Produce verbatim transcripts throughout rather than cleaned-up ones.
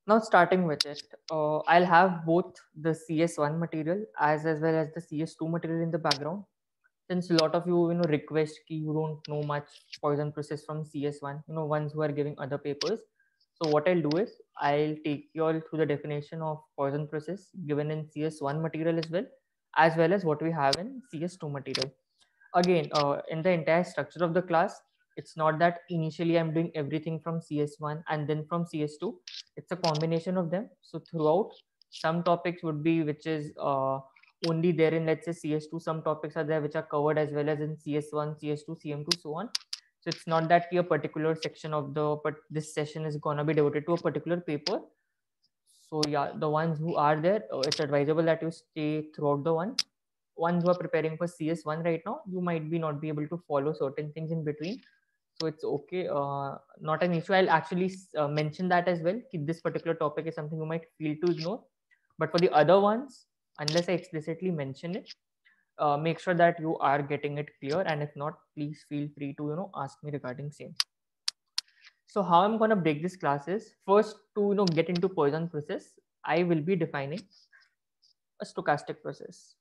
Now starting with it, uh, I'll have both the C S one material as as well as the C S two material in the background. Since a lot of you, you know, request ki you don't know much Poisson process from C S one, you know, ones who are giving other papers. So what I'll do is I'll take you all through the definition of Poisson process given in C S one material as well, as well as what we have in C S two material. Again, uh, in the entire structure of the class, it's not that initially I'm doing everything from C S one and then from C S two. It's a combination of them. So throughout, some topics would be which is uh, only there in, let's say, C S two. Some topics are there which are covered as well as in C S one, C S two, C M two, so on. So it's not that a particular section of the but this session is gonna be devoted to a particular paper. So yeah, the ones who are there, uh, it's advisable that you stay throughout the one. Ones who are preparing for C S one right now, you might be not be able to follow certain things in between. So it's okay, uh, not an issue. I'll actually uh, mention that as well. This particular topic is something you might feel to ignore. But for the other ones, unless I explicitly mention it, uh, make sure that you are getting it clear. And if not, please feel free to you know ask me regarding same. So how I'm gonna break this class is first to you know get into Poisson process. I will be defining a stochastic process.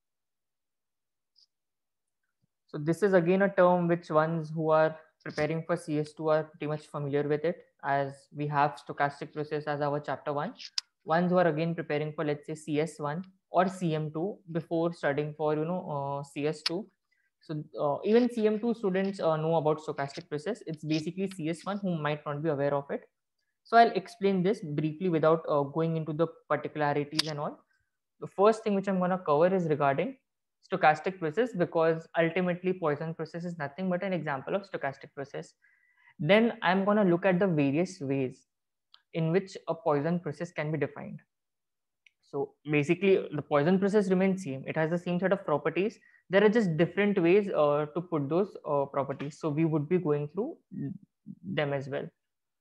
So this is again a term which ones who are preparing for C S two are pretty much familiar with it, as we have stochastic process as our chapter one. Ones who are again preparing for, let's say, C S one or C M two before studying for you know uh, C S two. So uh, even C M two students uh, know about stochastic process. It's basically C S one who might not be aware of it. So I'll explain this briefly without uh, going into the particularities and all. The first thing which I'm going to cover is regarding stochastic process, because ultimately Poisson process is nothing but an example of stochastic process. Then I'm going to look at the various ways in which a Poisson process can be defined. So basically the Poisson process remains same. It has the same set of properties. There are just different ways uh, to put those uh, properties. So we would be going through them as well.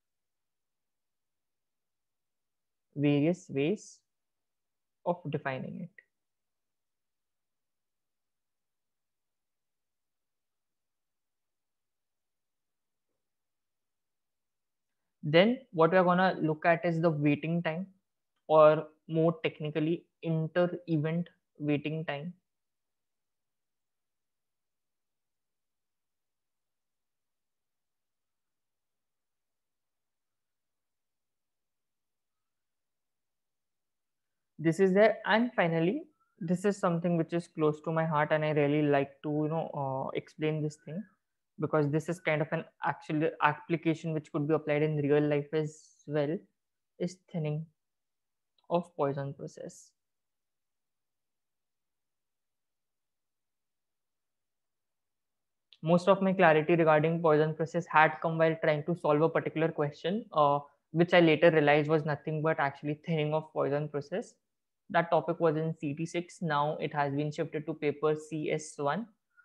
Various ways of defining it. Then what we're gonna look at is the waiting time, or more technically, inter-event waiting time. This is there, and finally, this is something which is close to my heart, and I really like to you know uh, explain this thing, because this is kind of an actual application which could be applied in real life as well. Is thinning of Poisson process. Most of my clarity regarding Poisson process had come while trying to solve a particular question, uh, which I later realized was nothing but actually thinning of Poisson process. That topic was in C T six. Now it has been shifted to paper C S one.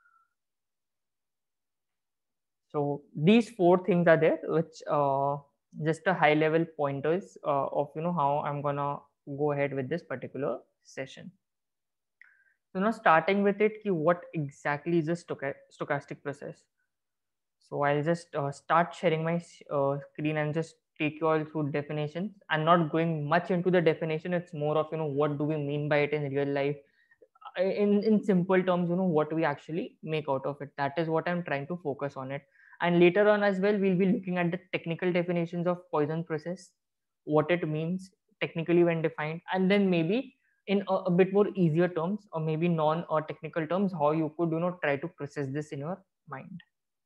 So these four things are there, which uh, just a high level pointers uh, of you know how I'm gonna go ahead with this particular session. So now starting with it, ki what exactly is a stocha- stochastic process? So I'll just uh, start sharing my uh, screen and just take you all through definitions. I'm not going much into the definition. It's more of you know what do we mean by it in real life. Uh, In in simple terms, you know what we actually make out of it. That is what I'm trying to focus on it. And later on as well, we'll be looking at the technical definitions of Poisson process, what it means technically when defined, and then maybe in a, a bit more easier terms, or maybe non or technical terms, how you could you know try to process this in your mind.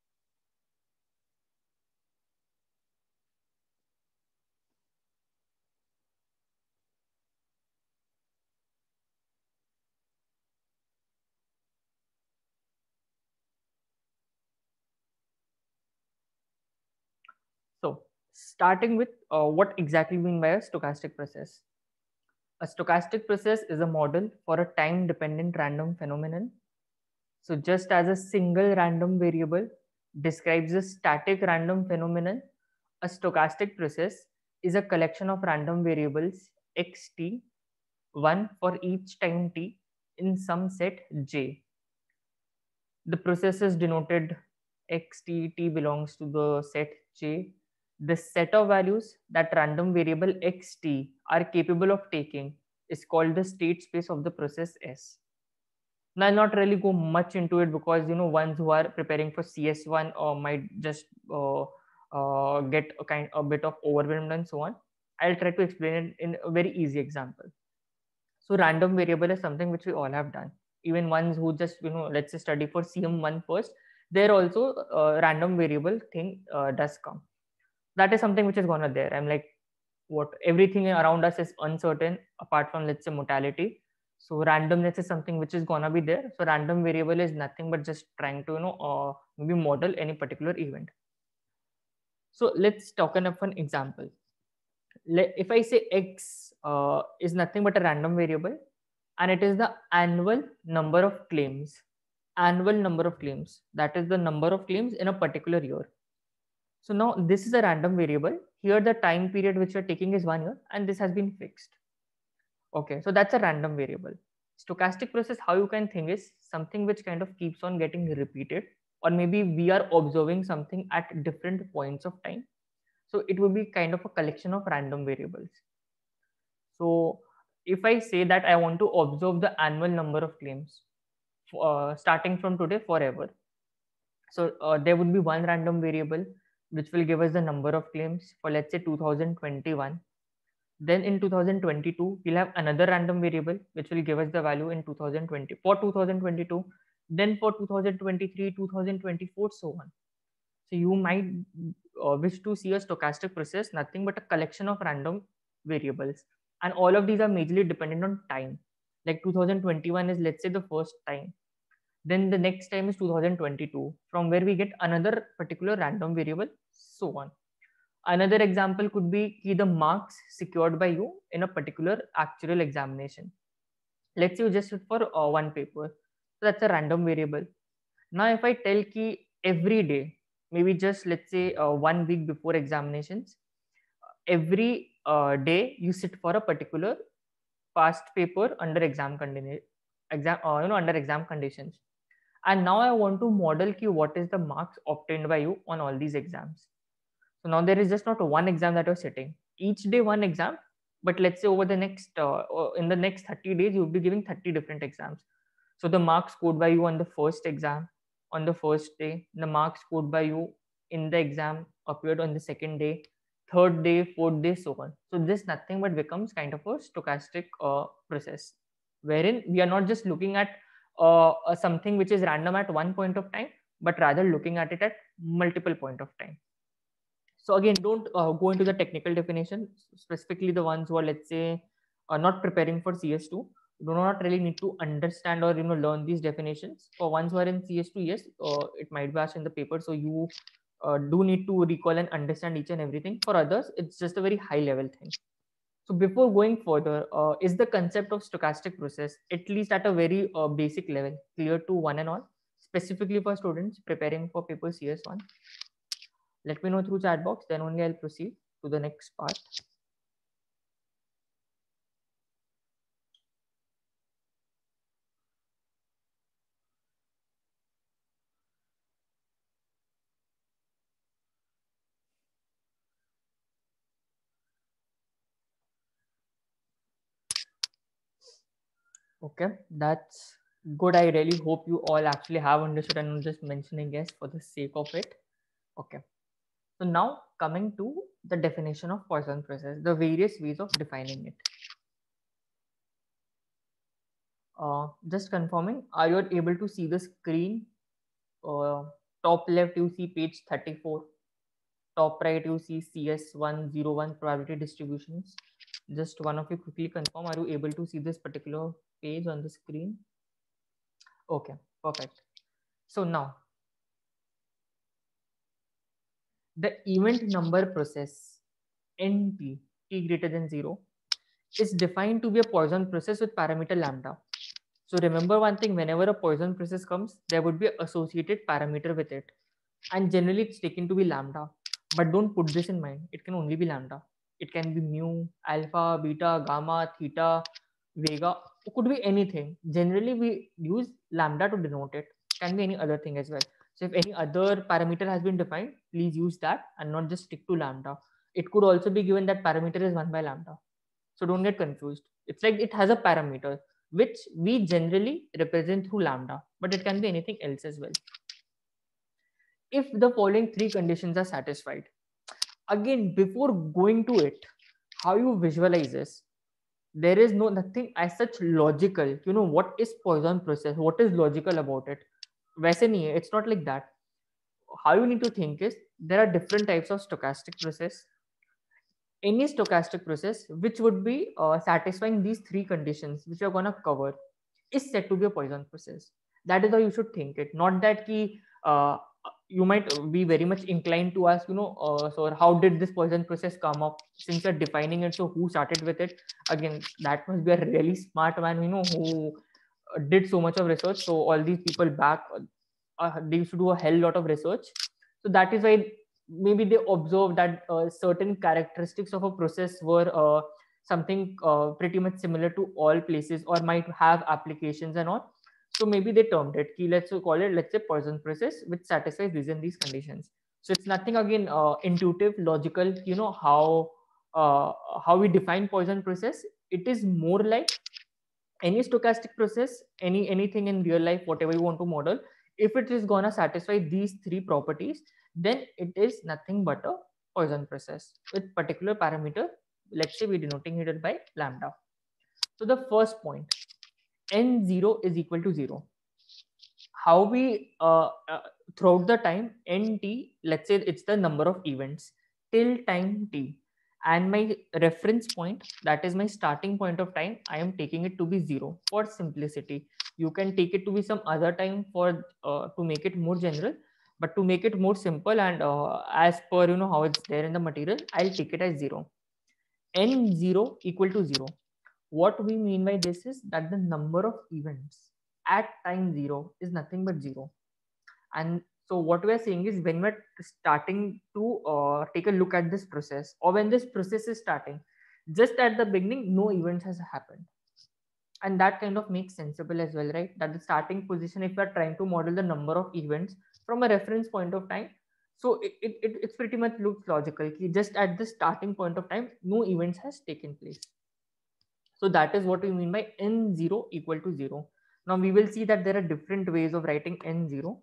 So, starting with uh, what exactly we mean by a stochastic process. A stochastic process is a model for a time dependent random phenomenon. So, just as a single random variable describes a static random phenomenon, a stochastic process is a collection of random variables xt, one for each time t, in some set j. The process is denoted xt, t belongs to the set j. the set of values that random variable xt are capable of taking is called the state space of the process S. Now, I'll not really go much into it because you know ones who are preparing for C S one or might just uh, uh, get a kind a bit of overwhelmed and so on. I'll try to explain it in a very easy example. So random variable is something which we all have done. Even ones who just you know let's say study for C M one first, there also uh, random variable thing uh, does come. That is something which is gonna there. I'm like, what everything around us is uncertain apart from let's say mortality. So randomness is something which is gonna be there. So random variable is nothing but just trying to you know uh, maybe model any particular event. So let's talk of an example. If I say x uh, is nothing but a random variable and it is the annual number of claims, annual number of claims, that is the number of claims in a particular year. So now this is a random variable. Here the time period which you're taking is one year and this has been fixed. Okay, so that's a random variable. Stochastic process, how you can think is something which kind of keeps on getting repeated, or maybe we are observing something at different points of time. So it will be kind of a collection of random variables. So if I say that I want to observe the annual number of claims uh, starting from today forever, so uh, there would be one random variable which will give us the number of claims for let's say two thousand twenty-one. Then in two thousand twenty-two, we'll have another random variable which will give us the value in two thousand twenty for two thousand twenty-two, then for two thousand twenty-three, two thousand twenty-four, so on. So you might uh, wish to see a stochastic process, nothing but a collection of random variables. And all of these are majorly dependent on time. Like two thousand twenty-one is let's say the first time. Then the next time is two thousand twenty-two, from where we get another particular random variable, so on. Another example could be the marks secured by you in a particular actual examination. Let's say you just sit for uh, one paper. So that's a random variable. Now, if I tell ki every day, maybe just let's say uh, one week before examinations, every uh, day you sit for a particular past paper under exam condition, exam, uh, you know, under exam conditions. And now I want to model ki what is the marks obtained by you on all these exams. So now there is just not one exam that you're sitting. Each day one exam, but let's say over the next uh, in the next thirty days you'll be giving thirty different exams. So the marks scored by you on the first exam on the first day, the marks scored by you in the exam appeared on the second day, third day, fourth day, so on. So this nothing but becomes kind of a stochastic uh, process, wherein we are not just looking at uh, uh, something which is random at one point of time, but rather looking at it at multiple point of time. So again, don't uh, go into the technical definition, specifically the ones who are, let's say, are not preparing for C S two. Do not really need to understand or you know learn these definitions. For ones who are in C S two, yes, uh, it might be asked in the paper, so you uh, do need to recall and understand each and everything. For others, it's just a very high level thing. So before going further, uh, is the concept of stochastic process, at least at a very uh, basic level, clear to one and all, specifically for students preparing for paper C S one? Let me know through chat box, then only I'll proceed to the next part. Okay, that's good. I really hope you all actually have understood and I'm just mentioning yes for the sake of it. Okay. So now coming to the definition of Poisson process, the various ways of defining it. Uh, just confirming, are you able to see the screen? Uh, top left you see page thirty-four. Top right you see C S one oh one probability distributions. Just one of you quickly confirm, are you able to see this particular page on the screen? Okay, perfect. So now the event number process N P, t greater than zero, is defined to be a Poisson process with parameter lambda. So remember one thing, whenever a Poisson process comes, there would be an associated parameter with it. And generally it's taken to be lambda. But don't put this in mind, it can only be lambda. It can be mu, alpha, beta, gamma, theta, vega. It could be anything. Generally we use lambda to denote it. Can be any other thing as well. So if any other parameter has been defined, please use that and not just stick to lambda. It could also be given that parameter is one by lambda. So don't get confused. It's like it has a parameter which we generally represent through lambda, but it can be anything else as well. If the following three conditions are satisfied, again, before going to it, how you visualize this, there is no nothing as such logical. You know what is Poisson process? What is logical about it? वैसे नहीं है. It's not like that. How you need to think is there are different types of stochastic process. Any stochastic process which would be uh, satisfying these three conditions which we're gonna cover is said to be a Poisson process. That is how you should think it. Not that ki, uh, you might be very much inclined to ask, you know, uh, so how did this Poisson process come up? Since you're defining it, so who started with it? Again, that must be a really smart man, you know, who uh, did so much of research. So all these people back, uh, they used to do a hell lot of research. So that is why maybe they observed that uh, certain characteristics of a process were uh, something uh, pretty much similar to all places or might have applications and all. So maybe they termed it, ki let's call it, let's say Poisson process, which satisfies these and these conditions. So it's nothing again uh, intuitive, logical, you know, how uh, how we define Poisson process. It is more like any stochastic process, any anything in real life, whatever you want to model, if it is gonna satisfy these three properties, then it is nothing but a Poisson process with particular parameter. Let's say we're denoting it by lambda. So the first point, n zero is equal to zero. How we uh, uh, throughout the time nt, let's say it's the number of events till time t, and my reference point, that is my starting point of time, I am taking it to be zero for simplicity. You can take it to be some other time for uh, to make it more general, but to make it more simple and uh, as per you know how it's there in the material, I'll take it as zero. N zero equal to zero. What we mean by this is that the number of events at time zero is nothing but zero. And so what we are saying is when we're starting to uh, take a look at this process, or when this process is starting, just at the beginning, no events has happened. And that kind of makes sensible as well, right? That the starting position, if we're trying to model the number of events from a reference point of time, so it, it, it it's pretty much looks logical. Just at the starting point of time, no events has taken place. So that is what we mean by n zero equal to zero. Now we will see that there are different ways of writing n zero.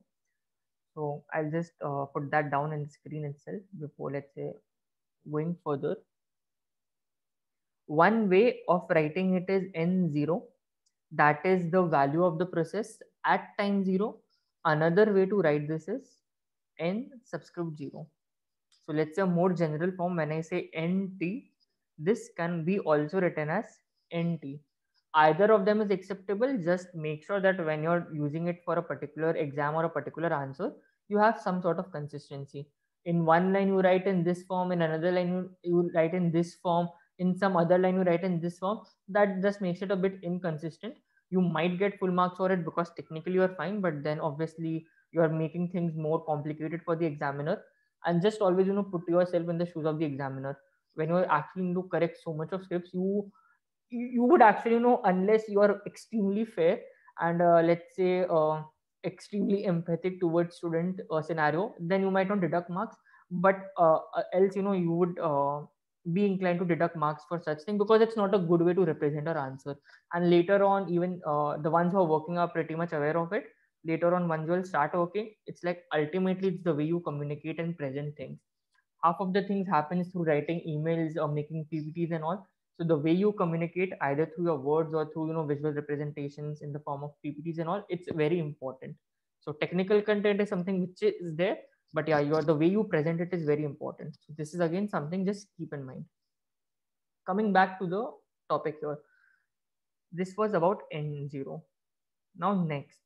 So I'll just uh, put that down in the screen itself before, let's say, going further. One way of writing it is n zero. That is the value of the process at time zero. Another way to write this is n subscript zero. So let's say a more general form, when I say nt, this can be also written as nt. Either of them is acceptable. Just make sure that when you're using it for a particular exam or a particular answer, you have some sort of consistency. In one line you write in this form, in another line you, you write in this form, in some other line you write in this form. That just makes it a bit inconsistent. You might get full marks for it because technically you're fine, but then obviously you're making things more complicated for the examiner. And just always, you know, put yourself in the shoes of the examiner. When you're actually going to correct so much of scripts, you you would actually, you know, unless you are extremely fair and uh, let's say uh, extremely empathic towards student uh, scenario, then you might not deduct marks. But uh, uh, else, you know, you would uh, be inclined to deduct marks for such thing, because it's not a good way to represent our answer. And later on, even uh, the ones who are working are pretty much aware of it. Later on, once you will start working, it's like ultimately it's the way you communicate and present things. Half of the things happens through writing emails or making P P Ts and all. So the way you communicate, either through your words or through, you know, visual representations in the form of P P Ts and all, it's very important. So technical content is something which is there, but yeah, your the way you present it is very important. So this is again something just keep in mind. Coming back to the topic here, this was about n zero. Now next,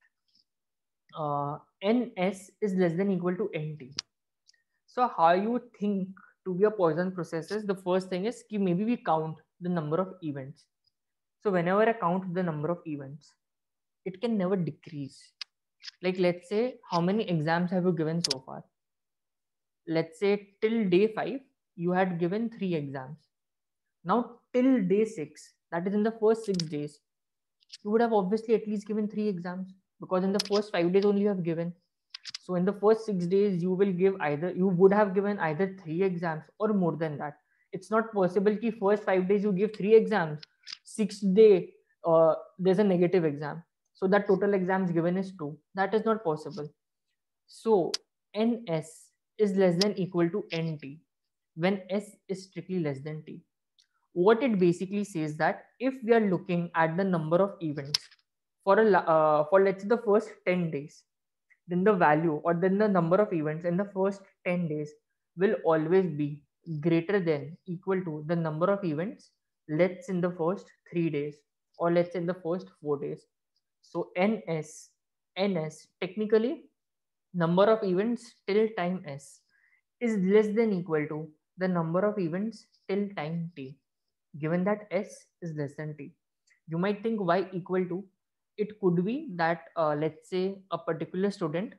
uh, ns is less than equal to nt. So how you think to be a Poisson processes, the first thing is ki maybe we count the number of events. So whenever I count the number of events, it can never decrease. Like let's say, how many exams have you given so far? Let's say till day five, you had given three exams. Now till day six, that is in the first six days, you would have obviously at least given three exams, because in the first five days only you have given. So in the first six days, you will give either, you would have given either three exams or more than that. It's not possible ki first five days you give three exams, sixth day uh, there's a negative exam. So that total exams given is two. That is not possible. So N S is less than equal to N T when S is strictly less than T. What it basically says that if we are looking at the number of events for a la- uh, for let's say the first ten days, then the value or then the number of events in the first ten days will always be greater than equal to the number of events let's in the first three days or let's say in the first four days. So ns ns technically number of events till time s is less than equal to the number of events till time t, given that s is less than t. You might think why equal to. It could be that uh, let's say a particular student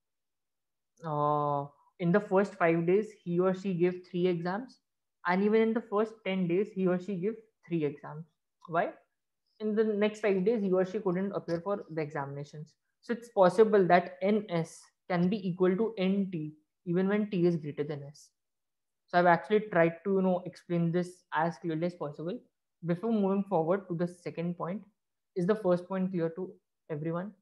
uh, in the first five days he or she give three exams, and even in the first ten days he or she give three exams. Why? In the next five days he or she couldn't appear for the examinations. So it's possible that ns can be equal to nt even when t is greater than s. So I've actually tried to you know explain this as clearly as possible. Before moving forward to the second point, is the first point clear to everyone?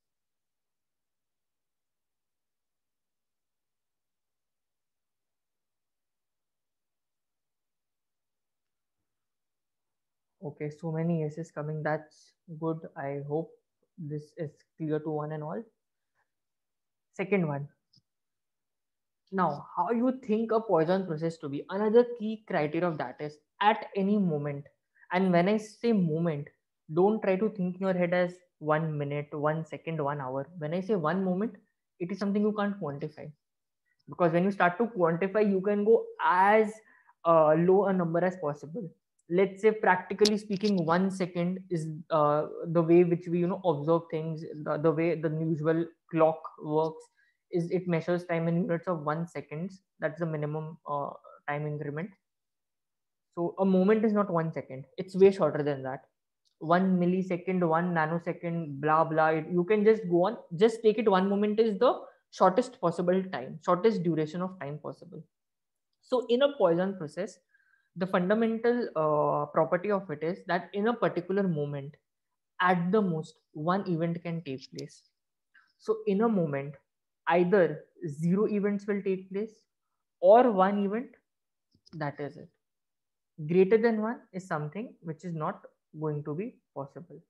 Okay, so many yeses coming. That's good. I hope this is clear to one and all. Second one. Now, how you think a Poisson process to be? Another key criteria of that is at any moment. And when I say moment, don't try to think in your head as one minute, one second, one hour. When I say one moment, it is something you can't quantify. Because when you start to quantify, you can go as uh, low a number as possible. Let's say practically speaking, one second is uh, the way which we you know observe things, the, the way the usual clock works is it measures time in units of one seconds. That's the minimum uh, time increment. So a moment is not one second, it's way shorter than that. One millisecond, one nanosecond, blah blah, it, you can just go on, just take it, one moment is the shortest possible time, shortest duration of time possible. So in a Poisson process, the fundamental uh, property of it is that in a particular moment, at the most one event can take place. So in a moment, either zero events will take place or one event. That is it. Greater than one is something which is not going to be possible.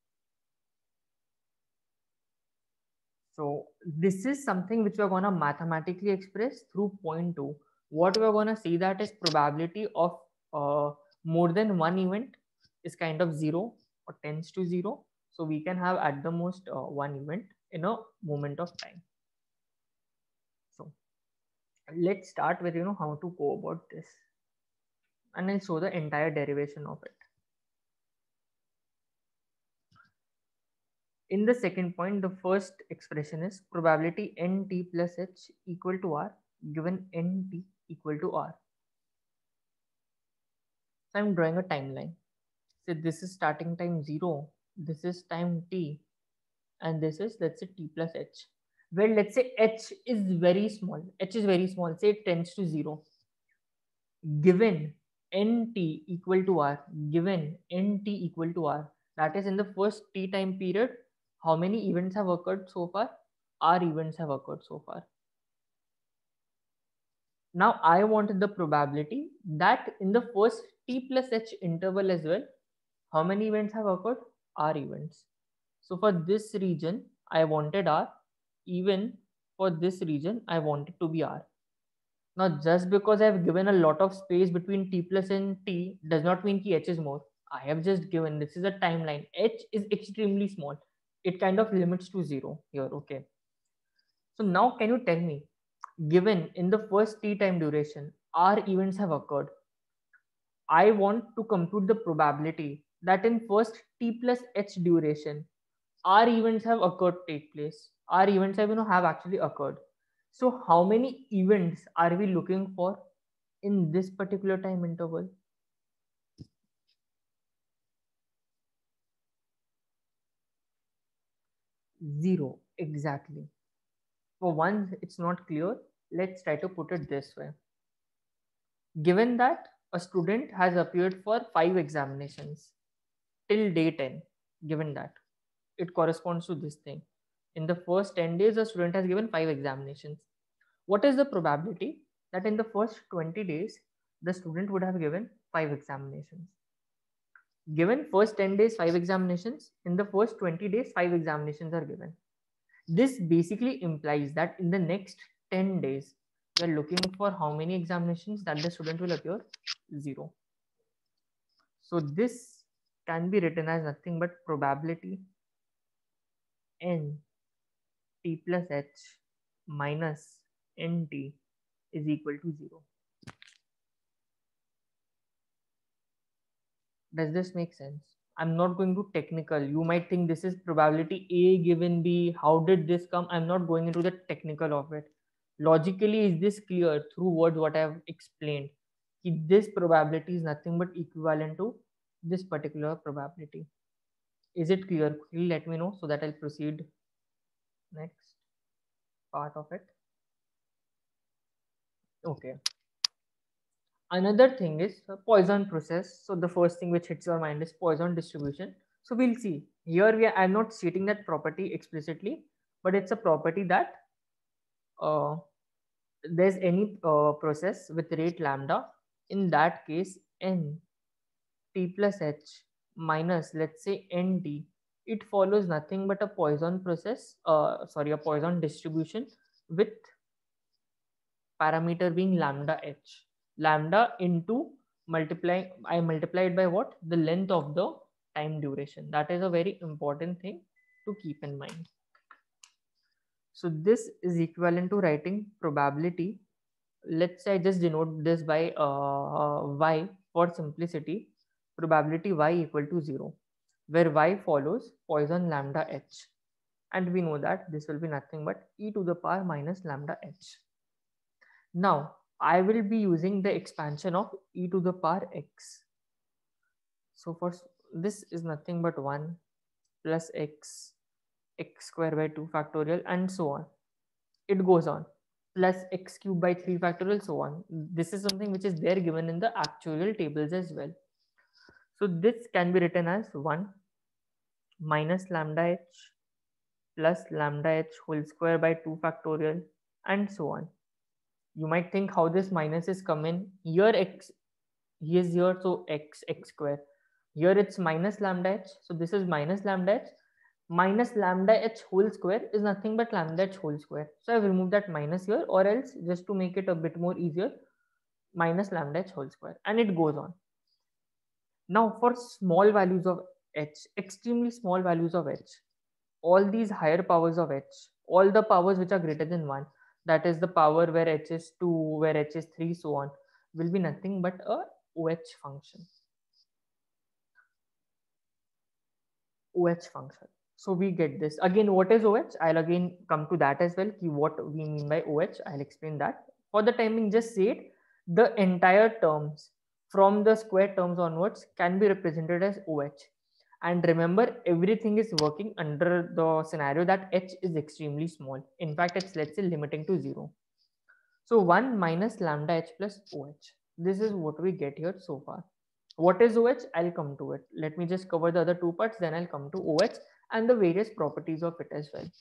So this is something which we're going to mathematically express through point two. What we're going to see that is probability of uh, more than one event is kind of zero or tends to zero. So we can have at the most uh, one event in a moment of time. So let's start with you know how to go about this, and I'll show the entire derivation of it. In the second point, the first expression is probability nt plus h equal to r given nt equal to r. So I'm drawing a timeline. So this is starting time zero, this is time t, and this is let's say t plus h. Well, let's say h is very small. H is very small. Say it tends to zero. Given nt equal to r, given nt equal to r, that is in the first t time period, how many events have occurred so far? R events have occurred so far. Now I wanted the probability that in the first t plus h interval as well, how many events have occurred? R events. So for this region, I wanted R. Even for this region, I want it to be R. Now, just because I have given a lot of space between t plus and t does not mean ki h is more. I have just given, this is a timeline. H is extremely small. It kind of limits to zero here. Okay. So now can you tell me, given in the first t time duration, R events have occurred, I want to compute the probability that in first t plus h duration, R events have occurred take place. R events have you know have actually occurred. So how many events are we looking for in this particular time interval? Zero exactly. For one, it's not clear. Let's try to put it this way. Given that a student has appeared for five examinations till day ten, given that it corresponds to this thing. In the first ten days, a student has given five examinations. What is the probability that in the first twenty days, the student would have given five examinations? Given first ten days, five examinations, in the first twenty days, five examinations are given. This basically implies that in the next ten days, we are looking for how many examinations that the student will appear? Zero. So this can be written as nothing but probability n t plus h minus nt is equal to zero. Does this make sense? I'm not going to technical. You might think this is probability A given B. How did this come? I'm not going into the technical of it. Logically, is this clear through words what I have explained? This probability is nothing but equivalent to this particular probability. Is it clear? Quickly let me know so that I'll proceed next part of it. Okay. Another thing is Poisson process. So the first thing which hits your mind is Poisson distribution. So we'll see here. We are, I'm not stating that property explicitly, but it's a property that uh, there's any uh, process with rate lambda. In that case, n t plus h minus, let's say, nt, it follows nothing but a Poisson process. Uh, sorry, a Poisson distribution with parameter being lambda h. Lambda into multiply, I multiply it by what? The length of the time duration. That is a very important thing to keep in mind. So this is equivalent to writing probability. Let's say I just denote this by uh, y for simplicity. Probability y equal to zero, where y follows Poisson lambda h. And we know that this will be nothing but e to the power minus lambda h. Now, I will be using the expansion of e to the power x. So for this is nothing but one plus x, x square by two factorial, and so on. It goes on, plus x cube by three factorial, so on. This is something which is there given in the actuarial tables as well. So this can be written as one minus lambda h plus lambda h whole square by two factorial, and so on. You might think how this minus is coming. Here x, he is here, so x, x square. Here it's minus lambda h, so this is minus lambda h. Minus lambda h whole square is nothing but lambda h whole square. So I've removed that minus here, or else just to make it a bit more easier, minus lambda h whole square, and it goes on. Now for small values of h, extremely small values of h, all these higher powers of h, all the powers which are greater than one, that is the power where h is two, where h is three, so on, will be nothing but a O H function. O H function. So we get this. Again, what is O H? I'll again come to that as well. What we mean by O H, I'll explain that. For the timing, just say it. The entire terms from the square terms onwards can be represented as O H. And remember, everything is working under the scenario that h is extremely small. In fact, it's, let's say, limiting to zero. So one minus lambda h plus O H. This is what we get here so far. What is O H? I'll come to it. Let me just cover the other two parts, then I'll come to O H and the various properties of it as well.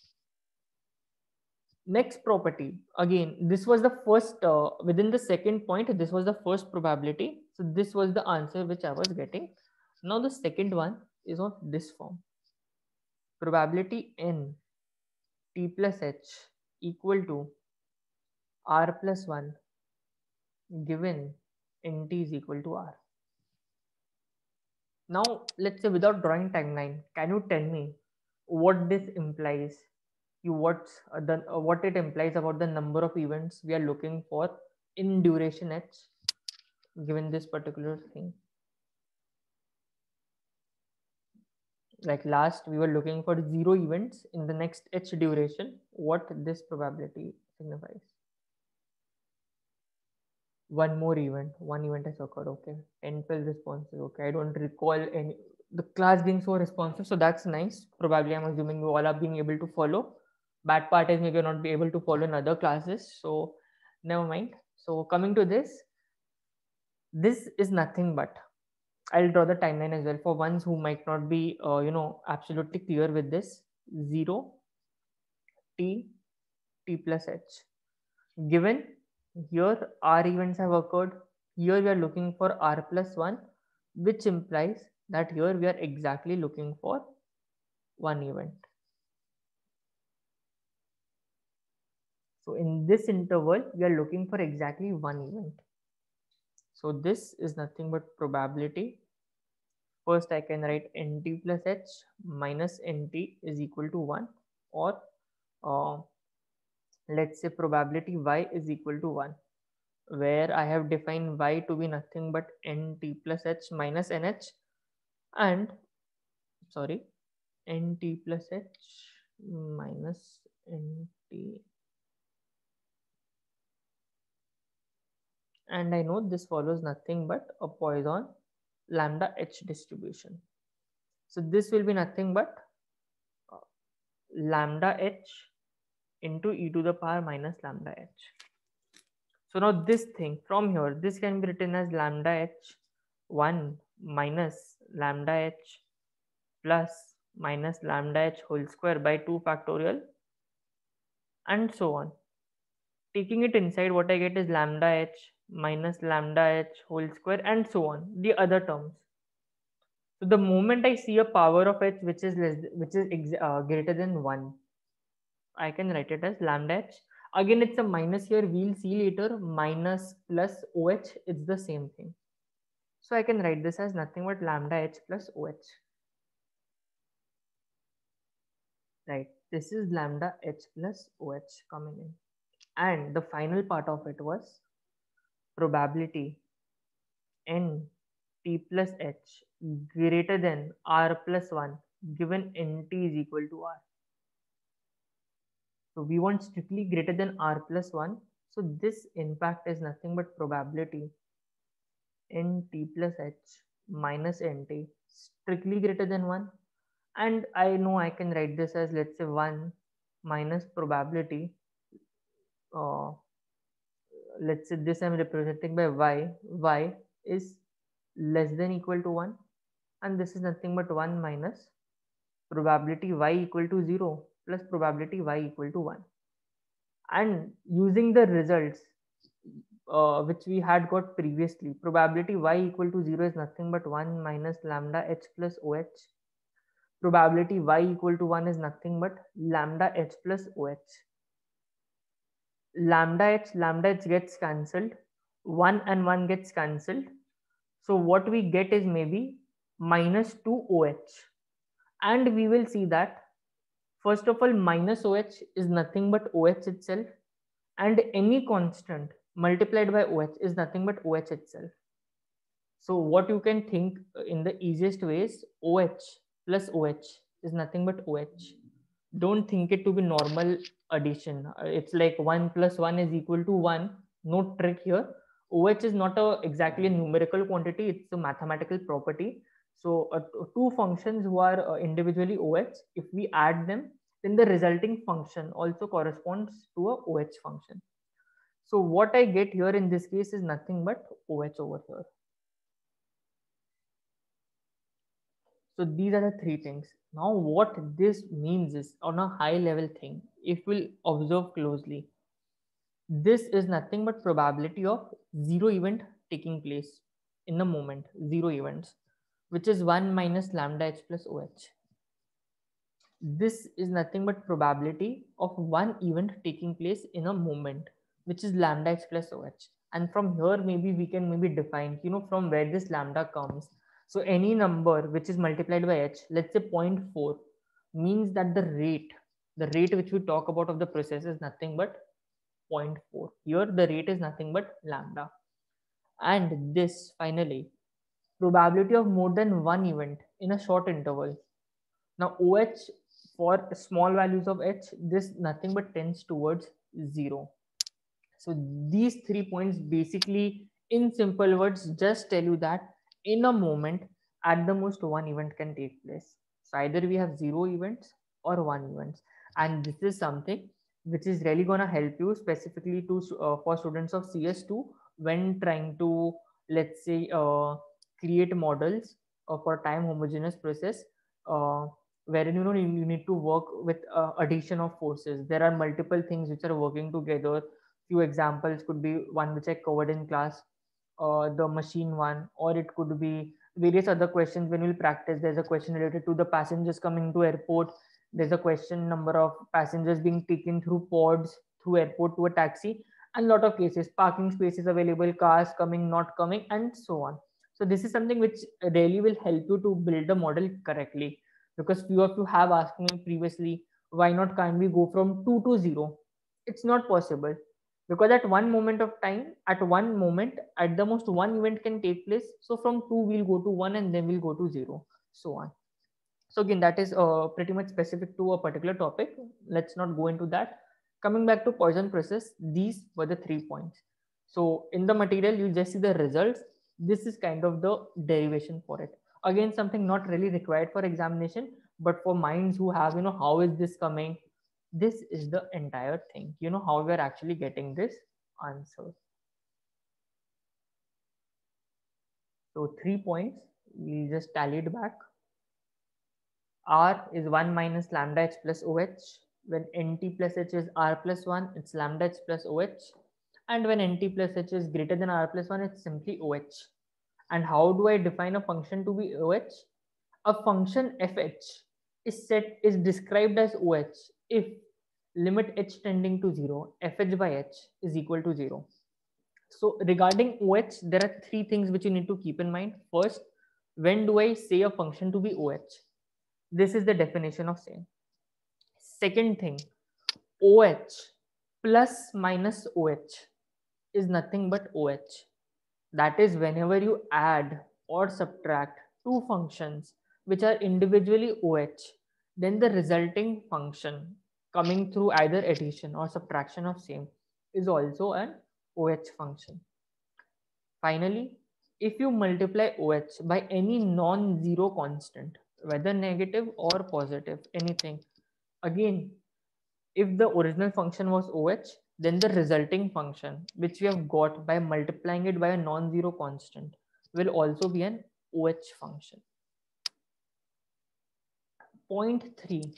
Next property, again, this was the first, uh, within the second point, this was the first probability. So this was the answer which I was getting. Now the second one is of this form. Probability n t plus h equal to r plus one given nt is equal to r. Now, let's say without drawing timeline, can you tell me what this implies? You what's uh, the uh, what it implies about the number of events we are looking for in duration h, given this particular thing? Like last, we were looking for zero events in the next h duration. What this probability signifies? One more event, one event has occurred. Okay, ten, twelve responses. Okay, I don't recall any, the class being so responsive, so that's nice. Probably I'm assuming you all are being able to follow. Bad part is maybe you're not be able to follow in other classes, so never mind. So coming to this, this is nothing but, I'll draw the timeline as well for ones who might not be, uh, you know, absolutely clear with this. zero, t, t plus h. Given here r events have occurred, here we are looking for r plus one, which implies that here we are exactly looking for one event. So in this interval, we are looking for exactly one event. So this is nothing but probability. First, I can write nt plus h minus nt is equal to one, or uh, let's say probability y is equal to one, where I have defined y to be nothing but nt plus h minus nh, and sorry, nt plus h minus nt, and I know this follows nothing but a Poisson lambda h distribution. So this will be nothing but uh, lambda h into e to the power minus lambda h. So now this thing from here, this can be written as lambda h one minus lambda h plus minus lambda h whole square by two factorial, and so on. Taking it inside, what I get is lambda h minus lambda h whole square, and so on, the other terms. So the moment I see a power of h which is less, which is ex- uh, greater than one, I can write it as lambda h. Again, it's a minus here. We'll see later. Minus plus O H, it's the same thing. So I can write this as nothing but lambda h plus O H. Right. This is lambda h plus O H coming in. And the final part of it was probability n t plus h greater than r plus one given nt is equal to r. So we want strictly greater than r plus one. So this in fact is nothing but probability nt plus h minus nt strictly greater than one. And I know I can write this as, let's say, one minus probability. Uh, let's say this I'm representing by y. Y is less than equal to one. And this is nothing but one minus probability y equal to zero plus probability y equal to one. And using the results uh, which we had got previously, probability y equal to zero is nothing but one minus lambda h plus oh. Probability y equal to one is nothing but lambda h plus oh. Lambda h, lambda h gets cancelled, one and one gets cancelled. So what we get is maybe minus two O H. And we will see that, first of all, minus O H is nothing but O H itself, and any constant multiplied by O H is nothing but O H itself. So what you can think in the easiest way is O H plus O H is nothing but O H. Don't think it to be normal addition. It's like one plus one is equal to one. No trick here. O H is not a exactly a numerical quantity. It's a mathematical property. So uh, two functions who are uh, individually O H, if we add them, then the resulting function also corresponds to a O H function. So what I get here in this case is nothing but O H over here. So these are the three things. Now what this means is, on a high level thing, if we'll observe closely, this is nothing but probability of zero event taking place in the moment, zero events, which is one minus lambda h plus O H. This is nothing but probability of one event taking place in a moment, which is lambda h plus O H. And from here, maybe we can maybe define, you know, from where this lambda comes. So any number which is multiplied by h, let's say zero point four, means that the rate, the rate which we talk about of the process is nothing but zero point four. Here the rate is nothing but lambda. And this finally, probability of more than one event in a short interval. Now O H for small values of h, this nothing but tends towards zero. So these three points basically, in simple words, just tell you that in a moment, at the most one event can take place. So either we have zero events or one events. And this is something which is really going to help you specifically to uh, for students of C S two when trying to, let's say, uh, create models uh, for time homogeneous process, uh, wherein you know you, you need to work with uh, addition of forces. There are multiple things which are working together. Few examples could be one which I covered in class, uh, the machine one, or it could be various other questions when we'll practice. There's a question related to the passengers coming to airport. There's a question number of passengers being taken through pods through airport to a taxi, and lot of cases parking spaces available, cars coming, not coming, and so on. So this is something which really will help you to build the model correctly, because few of you have asked me previously, why not can't we go from two to zero? It's not possible, because at one moment of time, at one moment, at the most one event can take place. So from two we'll go to one, and then we'll go to zero, so on. So again, that is uh, pretty much specific to a particular topic. Let's not go into that. Coming back to Poisson process, these were the three points. So in the material you just see the results. This is kind of the derivation for it. Again, something not really required for examination, but for minds who have, you know how is this coming, this is the entire thing, you know how we're actually getting this answer. So three points, we just tallied back. R is one minus lambda h plus O H. When Nt plus H is R plus one, it's lambda h plus O H. And when Nt plus H is greater than R plus one, it's simply O H. And how do I define a function to be O H? A function fh is set is described as O H if limit h tending to zero, fh by h is equal to zero. So regarding O H, there are three things which you need to keep in mind. First, when do I say a function to be O H? This is the definition of same. Second thing, O H plus minus O H is nothing but O H. That is, whenever you add or subtract two functions which are individually O H, then the resulting function coming through either addition or subtraction of same is also an O H function. Finally, if you multiply O H by any non-zero constant, whether negative or positive, anything, again, if the original function was O H, then the resulting function, which we have got by multiplying it by a non-zero constant, will also be an O H function. Point three,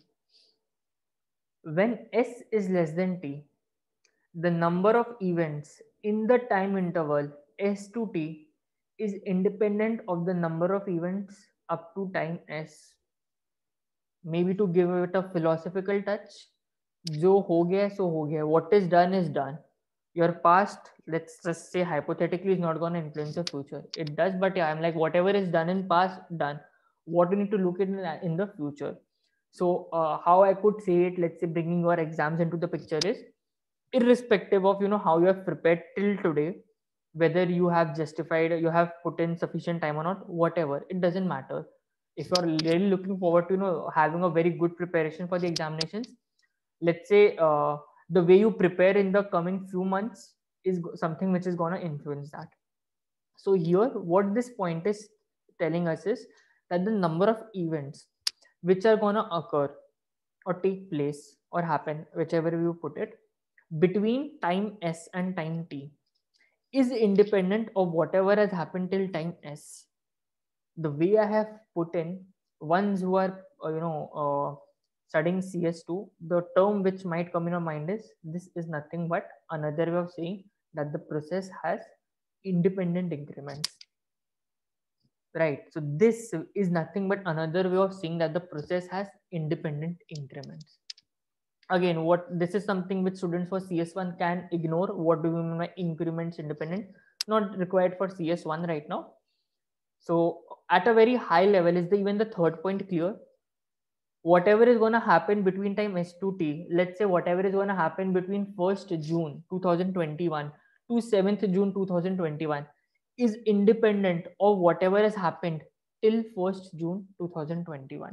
when S is less than T, the number of events in the time interval S to T is independent of the number of events up to time S. Maybe to give it a philosophical touch, जो हो गया सो हो गया, what is done is done. Your past, let's just say hypothetically, is not going to influence your future. It does, but yeah, I'm like, whatever is done in past, done. What we need to look at in, in the future. So uh, how I could say it, let's say bringing your exams into the picture is, irrespective of you know how you have prepared till today, whether you have justified, you have put in sufficient time or not, whatever, it doesn't matter. If you're really looking forward to you know having a very good preparation for the examinations, let's say uh, the way you prepare in the coming few months is something which is going to influence that. So here what this point is telling us is that the number of events which are going to occur or take place or happen, whichever you put it, between time s and time t is independent of whatever has happened till time s. The way I have put in, ones who are uh, you know uh, studying C S two, the term which might come in your mind is, this is nothing but another way of saying that the process has independent increments, right? So this is nothing but another way of saying that the process has independent increments. Again, what this is something which students for C S one can ignore. What do we mean by increments independent? Not required for C S one right now. So at a very high level, is the even the third point clear? Whatever is going to happen between time S to T, let's say whatever is going to happen between first June two thousand twenty-one to seventh June two thousand twenty-one is independent of whatever has happened till first June two thousand twenty-one.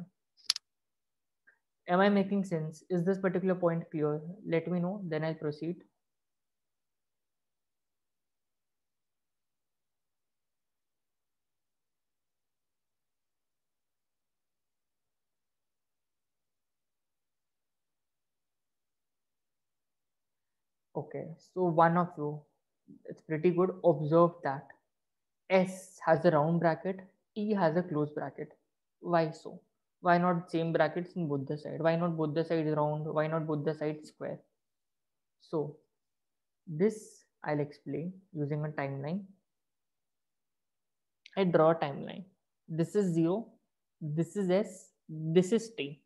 Am I making sense? Is this particular point clear? Let me know, then I'll proceed. Okay, so one of you, it's pretty good. Observe that S has a round bracket, T has a closed bracket. Why so? Why not same brackets in both the side? Why not both the sides round? Why not both the sides square? So this I'll explain using a timeline. I draw a timeline. This is zero, this is S, this is T.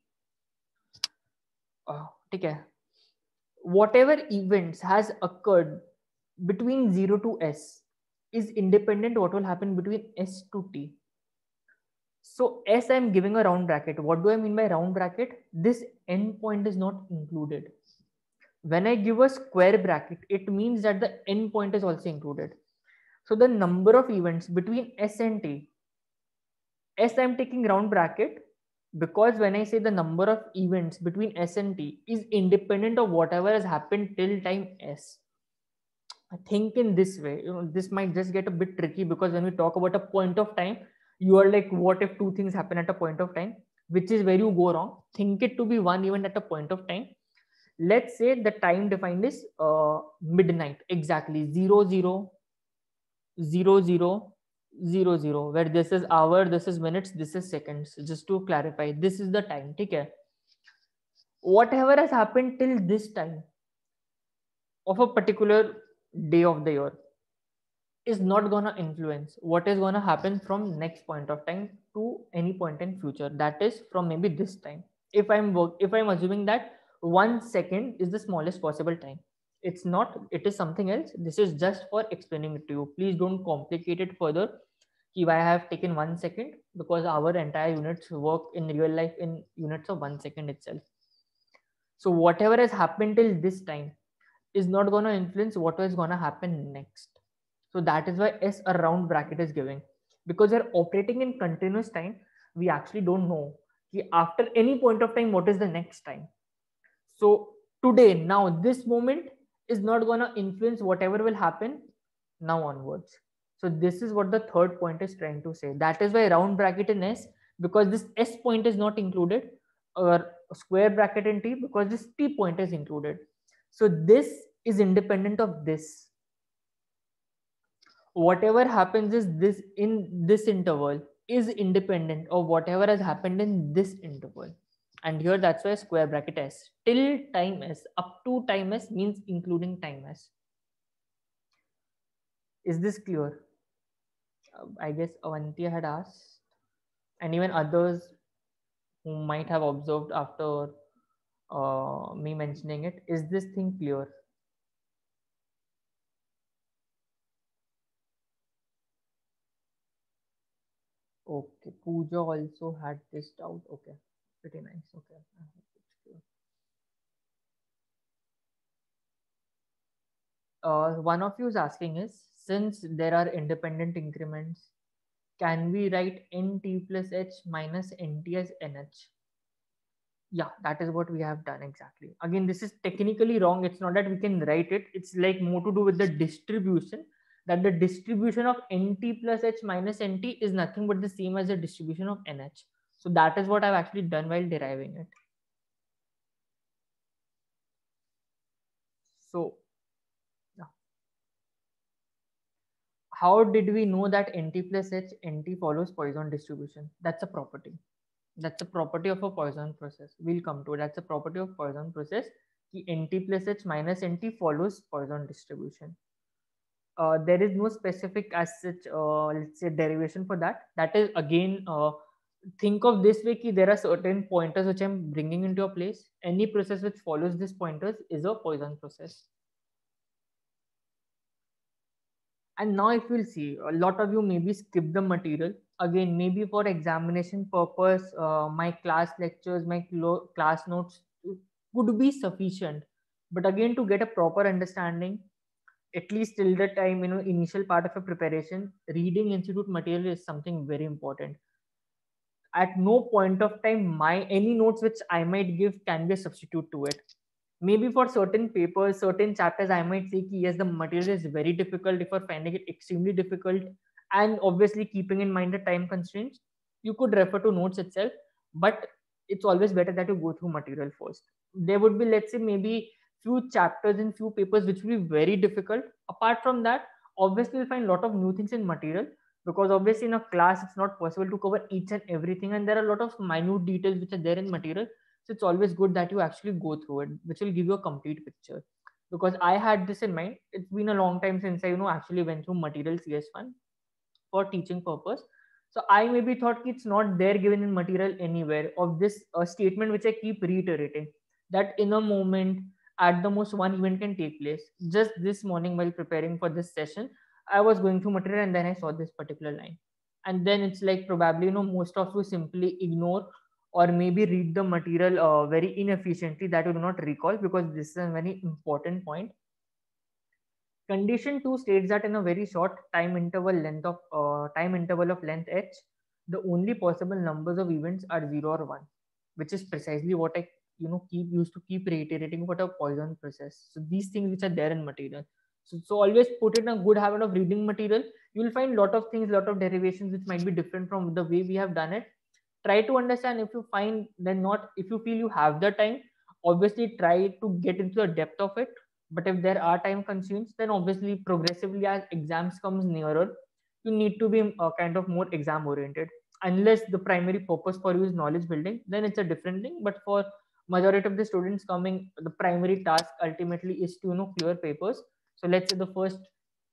Uh, okay. Whatever events has occurred between zero to S is independent what will happen between S to T. So S, I'm giving a round bracket. What do I mean by round bracket? This endpoint is not included. When I give a square bracket, it means that the endpoint is also included. So the number of events between S and T, S I'm taking round bracket because when I say the number of events between S and T is independent of whatever has happened till time S. I think in this way, you know, this might just get a bit tricky because when we talk about a point of time, you are like, what if two things happen at a point of time, which is where you go wrong. Think it to be one event at a point of time. Let's say the time defined is uh, midnight, exactly zero zero zero zero zero zero, where this is hour, this is minutes, this is seconds. Just to clarify, this is the time. Okay. Whatever has happened till this time of a particular day of the year is not going to influence what is going to happen from next point of time to any point in future, that is from maybe this time. If i'm work if i'm assuming that one second is the smallest possible time, it's not, it is something else. This is just for explaining it to you. Please don't complicate it further ki why I have taken one second, because our entire units work in real life in units of one second itself. So whatever has happened till this time is not going to influence what is going to happen next. So that is why S a round bracket is giving, because we're operating in continuous time. We actually don't know after any point of time what is the next time. So today, now this moment is not going to influence whatever will happen now onwards. So this is what the third point is trying to say. That is why round bracket in S, because this S point is not included, or square bracket in T because this T point is included. So this is independent of this. Whatever happens is this in this interval is independent of whatever has happened in this interval. And here that's why square bracket S till time S, up to time S means including time S. Is this clear? uh, I guess Avanti had asked, and even others who might have observed after uh, me mentioning it. Is this thing clear? Okay, Pooja also had this doubt. Okay, pretty nice. Okay, I hope it's clear. Uh, one of you is asking is, since there are independent increments, can we write nt plus h minus nt as nh? Yeah, that is what we have done exactly. Again, this is technically wrong. It's not that we can write it. It's like more to do with the distribution, that the distribution of nt plus h minus nt is nothing but the same as the distribution of nh. So that is what I've actually done while deriving it. So yeah. How did we know that nt plus h nt follows Poisson distribution? That's a property. That's a property of a Poisson process. We'll come to it. That's a property of Poisson process. Ki nt plus h minus nt follows Poisson distribution. Uh, there is no specific as such, uh, let's say, derivation for that. That is again, uh, think of this way: ki there are certain pointers which I'm bringing into a place. Any process which follows these pointers is a Poisson process. And now if you'll see, a lot of you maybe skip the material. Again, maybe for examination purpose, uh, my class lectures, my clo- class notes could be sufficient. But again, to get a proper understanding, at least till the time, you know, initial part of a preparation, reading institute material is something very important. At no point of time, my any notes which I might give can be a substitute to it. Maybe for certain papers, certain chapters, I might say ki, yes, the material is very difficult. If you're finding it extremely difficult, and obviously keeping in mind the time constraints, you could refer to notes itself. But it's always better that you go through material first. There would be, let's say, maybe few chapters in few papers which will be very difficult. Apart from that, obviously you'll find a lot of new things in material, because obviously in a class it's not possible to cover each and everything, and there are a lot of minute details which are there in material. So it's always good that you actually go through it, which will give you a complete picture. Because I had this in mind. It's been a long time since I, you know, actually went through material C S one for teaching purpose. So I maybe thought it's not there given in material anywhere, of this uh, statement which I keep reiterating, that in a moment, at the most one event can take place. Just this morning while preparing for this session, I was going through material and then I saw this particular line. And then it's like probably, you know, most of you simply ignore or maybe read the material uh, very inefficiently, that you do not recall, because this is a very important point. Condition two states that in a very short time interval length of uh, time interval of length h, the only possible numbers of events are zero or one, which is precisely what I, you know, keep used to keep reiterating what a Poisson process. So these things which are there in material. So, so always put in a good habit of reading material. You will find lot of things, lot of derivations which might be different from the way we have done it. Try to understand. If you find then not, if you feel you have the time, obviously try to get into the depth of it. But if there are time constraints, then obviously progressively as exams comes nearer, you need to be uh, kind of more exam oriented. Unless the primary purpose for you is knowledge building, then it's a different thing. But for majority of the students coming, the primary task ultimately is to, you know, clear papers. So let's say the first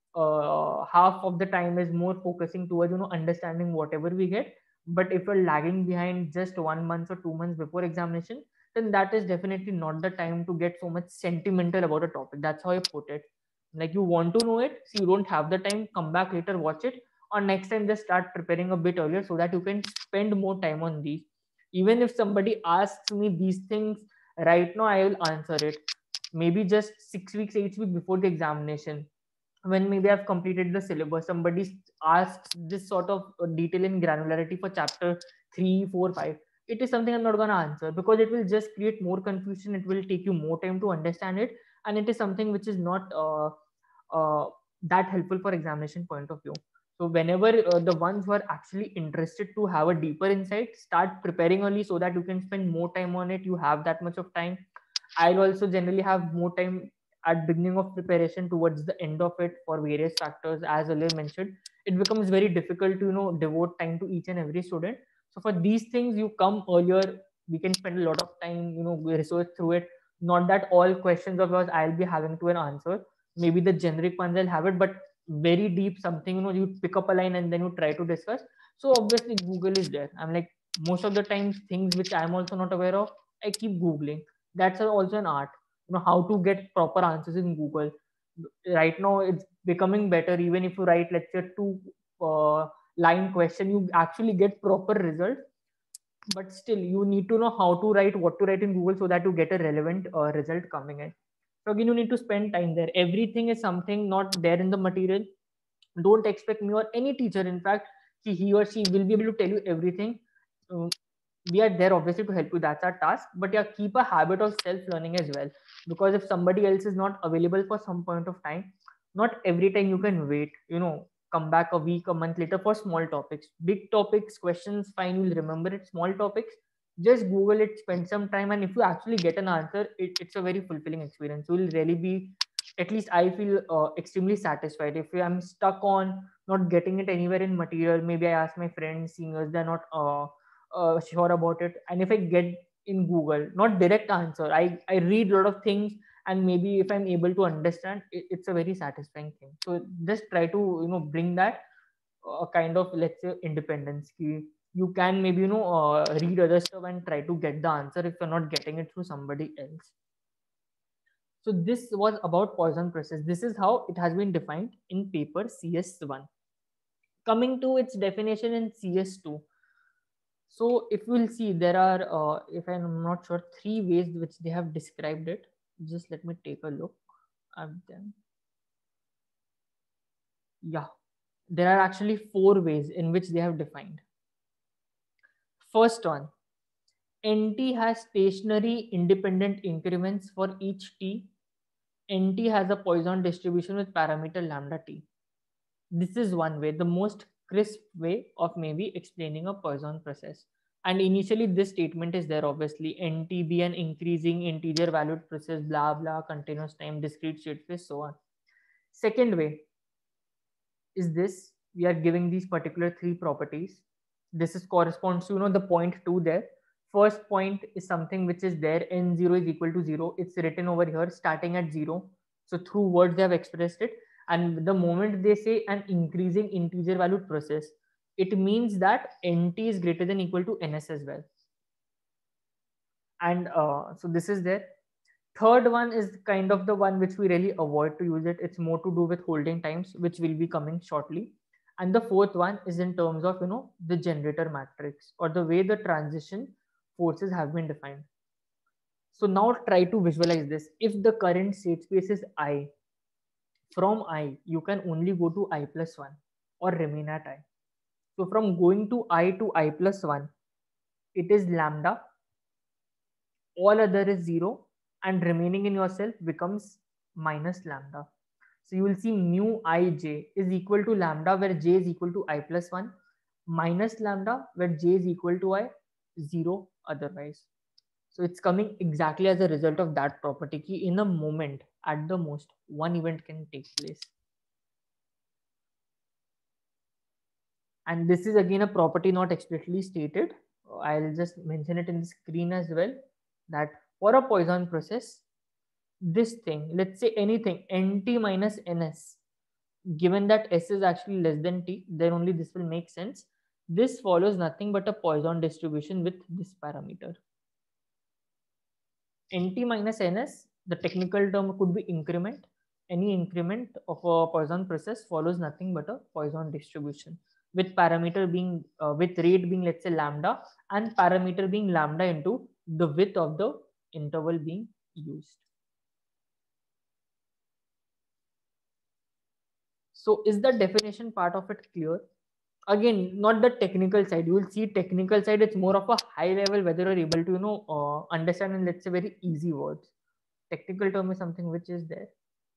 uh, half of the time is more focusing towards, you know, understanding whatever we get. But if you're lagging behind just one month or two months before examination, then that is definitely not the time to get so much sentimental about a topic. That's how I put it. Like, you want to know it, so you don't have the time, come back later, watch it, or next time just start preparing a bit earlier so that you can spend more time on these. Even if somebody asks me these things right now, I will answer it maybe just six weeks, eight weeks before the examination, when maybe I've completed the syllabus. Somebody asks this sort of uh, detail in granularity for chapter three, four, five. It is something I'm not gonna answer, because it will just create more confusion. It will take you more time to understand it, and it is something which is not uh, uh, that helpful for examination point of view. So whenever uh, the ones who are actually interested to have a deeper insight, start preparing early so that you can spend more time on it. You have that much of time. I'll also generally have more time at beginning of preparation towards the end of it for various factors. As earlier mentioned, it becomes very difficult to, you know, devote time to each and every student. So for these things, you come earlier, we can spend a lot of time, you know, we research through it. Not that all questions of yours I'll be having to an answer. Maybe the generic ones I'll have it, but very deep something, you know, you pick up a line and then you try to discuss. So obviously Google is there. I'm like, most of the times things which I'm also not aware of, I keep Googling. That's also an art. You know, how to get proper answers in Google. Right now it's becoming better. Even if you write, let's say, two uh, line question, you actually get proper result. But still, you need to know how to write, what to write in Google, so that you get a relevant uh, result coming in. So again, you need to spend time there. Everything is something not there in the material. Don't expect me or any teacher, in fact, he, he or she will be able to tell you everything. Um, we are there obviously to help you. That's our task. But yeah, keep a habit of self learning as well, because if somebody else is not available for some point of time, not every time you can wait, you know, come back a week, a month later for small topics. Big topics, questions, fine, you'll remember it. Small topics, just Google it, spend some time, and if you actually get an answer, it, it's a very fulfilling experience. You will really be, at least I feel uh, extremely satisfied. If I'm stuck on not getting it anywhere in material, maybe I ask my friends, seniors, they're not uh, uh, sure about it, and if I get in Google, not direct answer, i i read a lot of things, and maybe if I'm able to understand it, it's a very satisfying thing. So just try to, you know, bring that uh, kind of, let's say, independence. Ki you can maybe, you know, uh, read other stuff and try to get the answer if you're not getting it through somebody else. So this was about Poisson process. This is how it has been defined in paper C S one. Coming to its definition in C S two. So if we'll see, there are, uh, if I'm not sure, three ways which they have described it. Just let me take a look at them. Yeah, there are actually four ways in which they have defined. First one, N T has stationary independent increments for each t. N T has a Poisson distribution with parameter lambda t. This is one way, the most crisp way of maybe explaining a Poisson process. And initially this statement is there, obviously, nt be an increasing integer valued process, blah blah, continuous time, discrete state space, so on. Second way is this: we are giving these particular three properties. This is corresponds to, you know, the point two there. First point is something which is there, n zero is equal to zero. It's written over here starting at zero. So through words they have expressed it. And the moment they say an increasing integer valued process, it means that nt is greater than equal to ns as well. And uh, so this is there. Third one is kind of the one which we really avoid to use it. It's more to do with holding times, which will be coming shortly. And the fourth one is in terms of, you know, the generator matrix, or the way the transition forces have been defined. So now try to visualize this. If the current state space is I, from I, you can only go to I plus one or remain at I. So from going to I to I plus one, it is lambda, all other is zero, and remaining in yourself becomes minus lambda. So you will see mu ij is equal to lambda, where j is equal to I plus one, minus lambda, where j is equal to I, zero otherwise. So it's coming exactly as a result of that property key. In a moment, at the most, one event can take place. And this is again a property not explicitly stated. I'll just mention it in the screen as well, that for a Poisson process, this thing, let's say anything, nt minus ns, given that s is actually less than t, then only this will make sense. This follows nothing but a Poisson distribution with this parameter. Nt minus ns, the technical term could be increment. Any increment of a Poisson process follows nothing but a Poisson distribution, with parameter being, uh, with rate being, let's say, lambda, and parameter being lambda into the width of the interval being used. So is the definition part of it clear? Again, not the technical side. You will see technical side, it's more of a high level, whether you're able to, you know, uh, understand in, let's say, very easy words. Technical term is something which is there.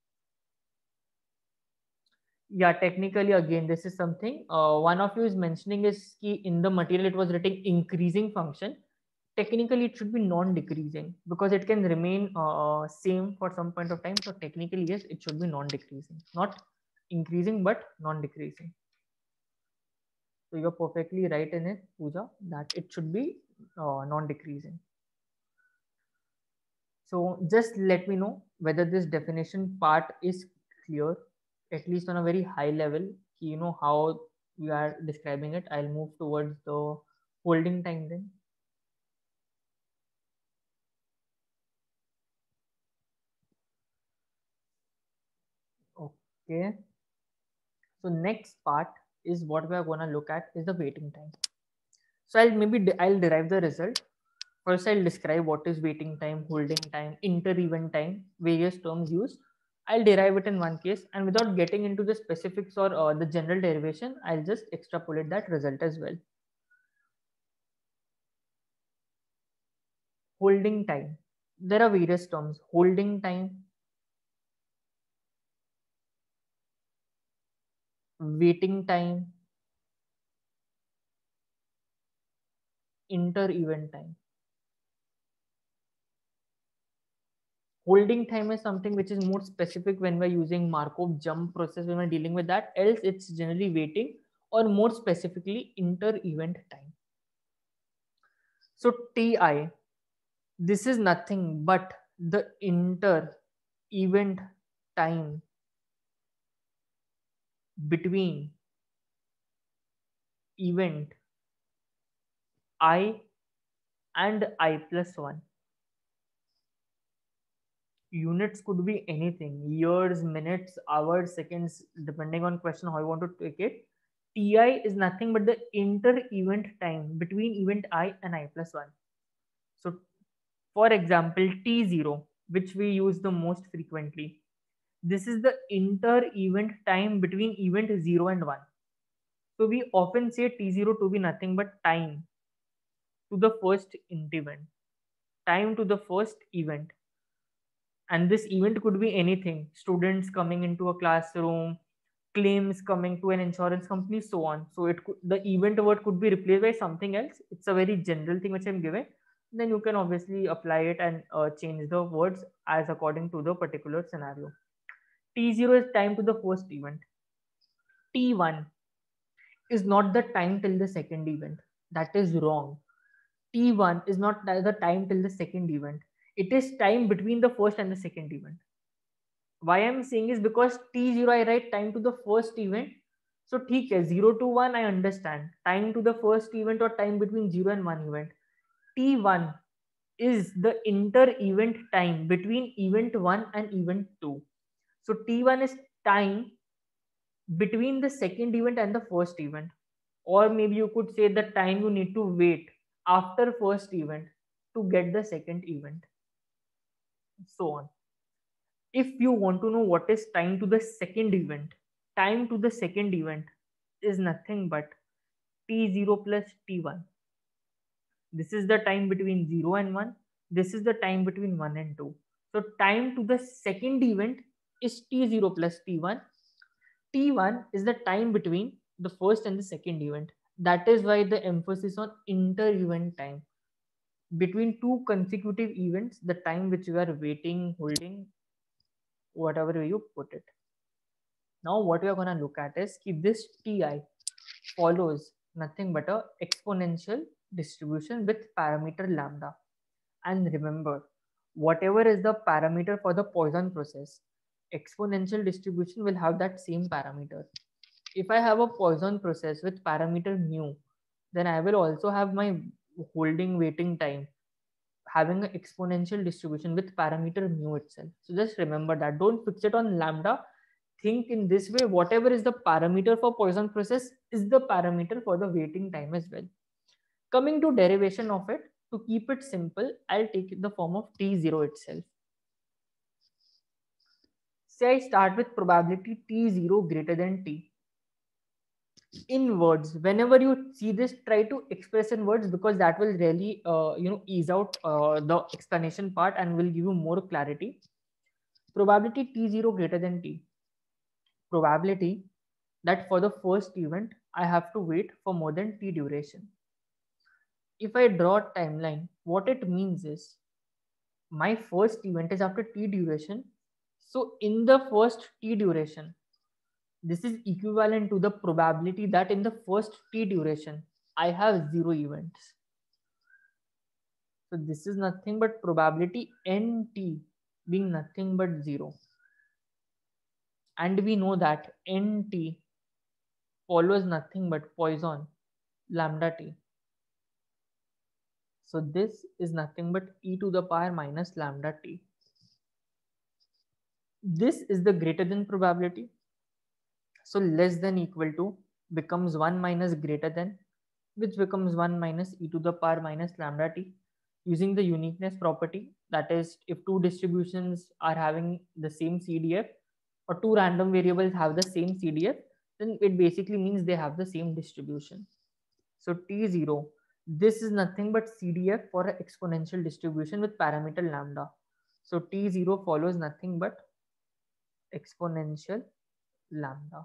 Yeah, technically, again, this is something uh, one of you is mentioning is key in the material it was written increasing function. Technically it should be non-decreasing, because it can remain uh, same for some point of time. So technically, yes, it should be non-decreasing, not increasing but non-decreasing. So you're perfectly right in it, Pooja, that it should be uh, non-decreasing. So just let me know whether this definition part is clear, at least on a very high level, you know how we are describing it. I'll move towards the holding time then. Okay. So next part is what we are going to look at is the waiting time. So I'll maybe I'll derive the result. First, I'll describe what is waiting time, holding time, inter-event time, various terms used. I'll derive it in one case, and without getting into the specifics or uh, the general derivation, I'll just extrapolate that result as well. Holding time. There are various terms. Holding time, waiting time, inter-event time. Holding time is something which is more specific when we're using Markov jump process, when we're dealing with that. Else it's generally waiting, or more specifically inter-event time. So T I, this is nothing but the inter-event time between event I and I plus one. Units could be anything: years, minutes, hours, seconds, depending on question how you want to take it. Ti is nothing but the inter event time between event I and I plus one. So for example, T zero, which we use the most frequently, this is the inter event time between event zero and one. So we often say T zero to be nothing but time to the first event, time to the first event. And this event could be anything: students coming into a classroom, claims coming to an insurance company, so on. So it could, the event word could be replaced by something else. It's a very general thing which I'm giving. Then you can obviously apply it and uh, change the words as according to the particular scenario. T zero is time to the first event. T one is not the time till the second event. That is wrong. T one is not the time till the second event. It is time between the first and the second event. Why I'm saying is because T zero I write time to the first event. So ठीक है, zero to one I understand. Time to the first event or time between zero and one event. T one is the inter event time between event one and event two. So T one is time between the second event and the first event. Or maybe you could say the time you need to wait after first event to get the second event. So on. If you want to know what is time to the second event, time to the second event is nothing but T zero plus T one. This is the time between zero and one. This is the time between one and two. So time to the second event is T zero plus T one. T one is the time between the first and the second event. That is why the emphasis on inter-event time. Between two consecutive events, the time which you are waiting, holding, whatever way you put it. Now what we are going to look at is if this Ti follows nothing but a exponential distribution with parameter lambda. And remember, whatever is the parameter for the Poisson process, exponential distribution will have that same parameter. If I have a Poisson process with parameter mu, then I will also have my holding waiting time having an exponential distribution with parameter mu itself. So just remember that. Don't fix it on lambda. Think in this way, whatever is the parameter for Poisson process is the parameter for the waiting time as well. Coming to derivation of it, to keep it simple, I'll take the form of T zero itself. Say I start with probability T zero greater than T. In words, whenever you see this, try to express in words because that will really uh, you know ease out uh, the explanation part and will give you more clarity. Probability T zero greater than T. Probability that for the first event I have to wait for more than T duration. If I draw a timeline, what it means is my first event is after T duration. So in the first T duration, this is equivalent to the probability that in the first T duration, I have zero events. So this is nothing but probability Nt being nothing but zero. And we know that Nt follows nothing but Poisson lambda t. So this is nothing but e to the power minus lambda t. This is the greater than probability. So less than equal to becomes one minus greater than, which becomes one minus e to the power minus lambda t, using the uniqueness property. That is, if two distributions are having the same C D F or two random variables have the same C D F, then it basically means they have the same distribution. So T zero, this is nothing but C D F for an exponential distribution with parameter lambda. So T zero follows nothing but exponential lambda.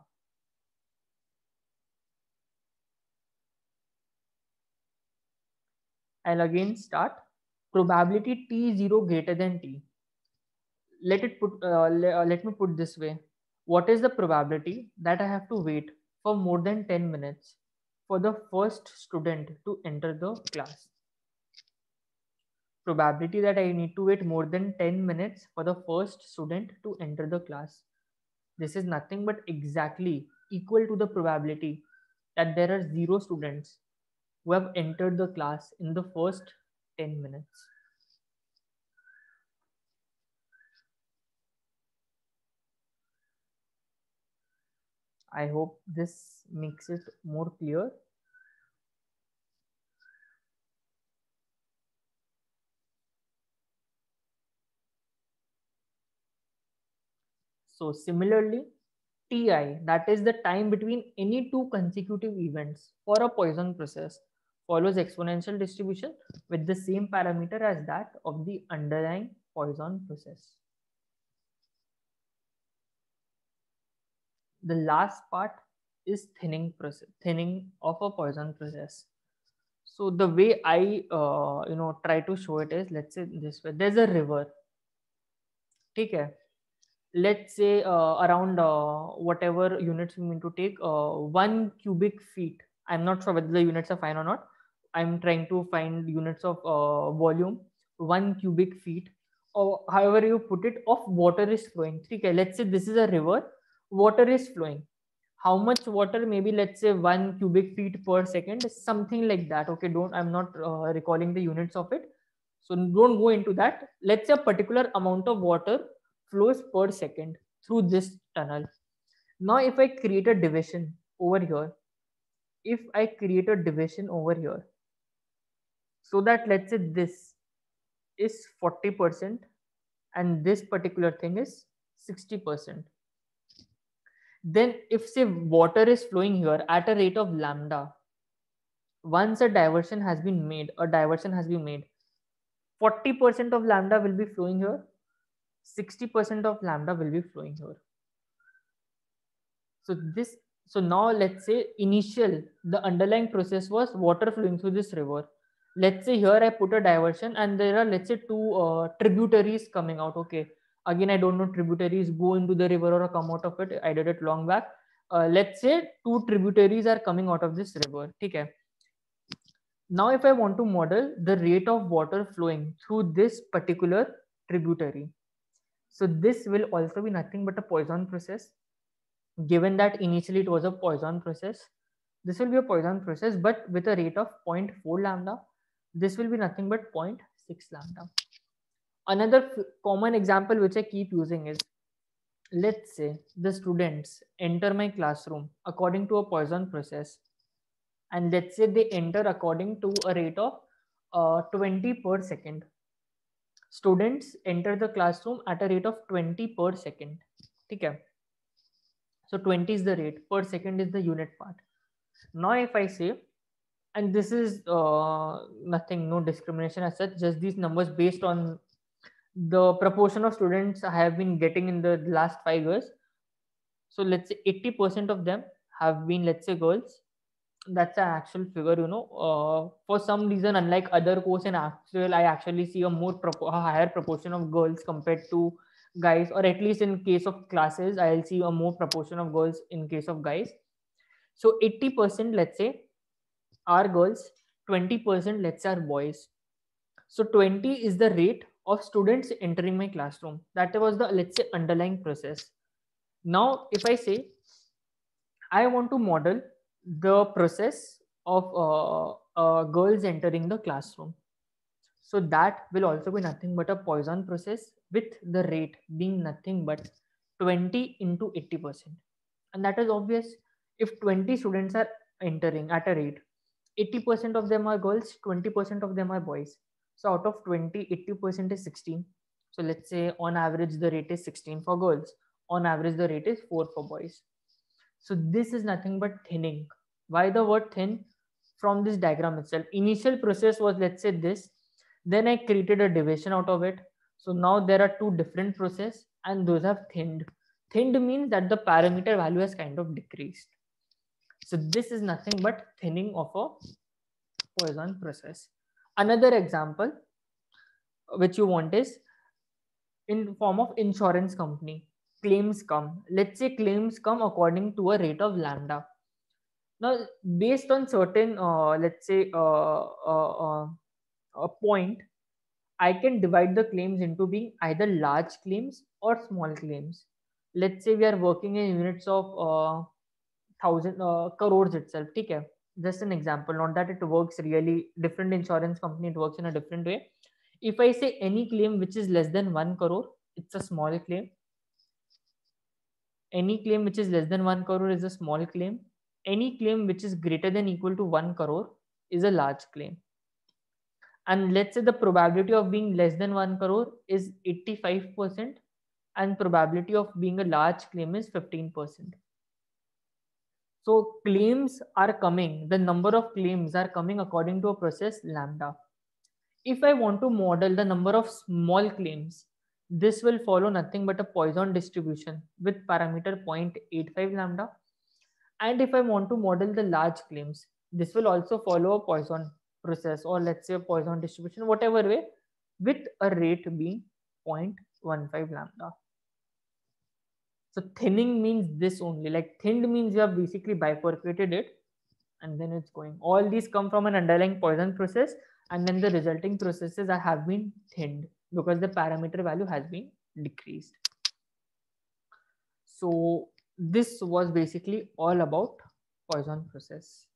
I'll again start. Probability T zero greater than T. Let it put. Uh, le, uh, let me put this way. What is the probability that I have to wait for more than ten minutes for the first student to enter the class? Probability that I need to wait more than ten minutes for the first student to enter the class. This is nothing but exactly equal to the probability that there are zero students who have entered the class in the first ten minutes. I hope this makes it more clear. So similarly, Ti, that is the time between any two consecutive events for a Poisson process, follows exponential distribution with the same parameter as that of the underlying Poisson process. the last part is thinning process, thinning of a Poisson process. So the way I uh, you know try to show it is, let's say this way. There's a river. Okay. Let's say uh, around uh, whatever units we mean to take, uh, one cubic feet. I'm not sure whether the units are fine or not. I'm trying to find units of uh, volume. One cubic feet, or however you put it, of water is flowing. Okay, let's say this is a river. Water is flowing. How much water? Maybe let's say one cubic feet per second, something like that. Okay, don't. I'm not uh, recalling the units of it, so don't go into that. Let's say a particular amount of water flows per second through this tunnel. Now, if I create a division over here, if I create a division over here, so that let's say this is forty percent and this particular thing is sixty percent. Then if say water is flowing here at a rate of lambda, once a diversion has been made, a diversion has been made, forty percent of lambda will be flowing here, sixty percent of lambda will be flowing here. So this, so now let's say initial, the underlying process was water flowing through this river. Let's say here I put a diversion and there are, let's say, two uh, tributaries coming out. Okay. Again, I don't know tributaries go into the river or come out of it. I did it long back. Uh, let's say two tributaries are coming out of this river. Okay. Now, if I want to model the rate of water flowing through this particular tributary, so this will also be nothing but a Poisson process. Given that initially it was a Poisson process, this will be a Poisson process, but with a rate of zero point four lambda. This will be nothing but zero point six lambda. Another common example which I keep using is, let's say the students enter my classroom according to a Poisson process, and let's say they enter according to a rate of uh, twenty per second. Students enter the classroom at a rate of twenty per second. Okay. So twenty is the rate, per second is the unit part. Now if I say, and this is uh, nothing, no discrimination as such, just these numbers based on the proportion of students I have been getting in the last five years. So let's say eighty percent of them have been, let's say, girls. That's an actual figure, you know. Uh, for some reason, unlike other course in actual, I actually see a more propo- a higher proportion of girls compared to guys, or at least in case of classes, I'll see a more proportion of girls in case of guys. So eighty percent, let's say, are girls, twenty percent, let's say, are boys. So twenty is the rate of students entering my classroom. That was the, let's say, underlying process. Now, if I say I want to model the process of uh, uh, girls entering the classroom, so that will also be nothing but a Poisson process with the rate being nothing but twenty into eighty percent. And that is obvious. If twenty students are entering at a rate, eighty percent of them are girls, twenty percent of them are boys. So out of twenty, eighty percent is sixteen. So let's say on average the rate is sixteen for girls. On average the rate is four for boys. So this is nothing but thinning. Why the word thin? From this diagram itself. Initial process was, let's say, this. Then I created a division out of it. So now there are two different processes and those have thinned. Thinned means that the parameter value has kind of decreased. So this is nothing but thinning of a Poisson process. Another example which you want is in form of insurance company. Claims come. Let's say claims come according to a rate of lambda. Now, based on certain, uh, let's say, uh, uh, uh, a point, I can divide the claims into being either large claims or small claims. Let's say we are working in units of uh, thousand uh, crores itself. Okay, just an example. Not that it works really. Different insurance company, it works in a different way. If I say any claim which is less than one crore, it's a small claim. Any claim which is less than one crore is a small claim. Any claim which is greater than equal to one crore is a large claim. And let's say the probability of being less than one crore is eighty-five percent and probability of being a large claim is fifteen percent. So claims are coming, the number of claims are coming according to a process lambda. If I want to model the number of small claims, this will follow nothing but a Poisson distribution with parameter zero point eight five lambda. And if I want to model the large claims, this will also follow a Poisson process, or let's say a Poisson distribution, whatever way, with a rate being zero point one five lambda. So thinning means this only, like thinned means you have basically bifurcated it and then it's going. All these come from an underlying Poisson process, and then the resulting processes have been thinned because the parameter value has been decreased. So this was basically all about Poisson process.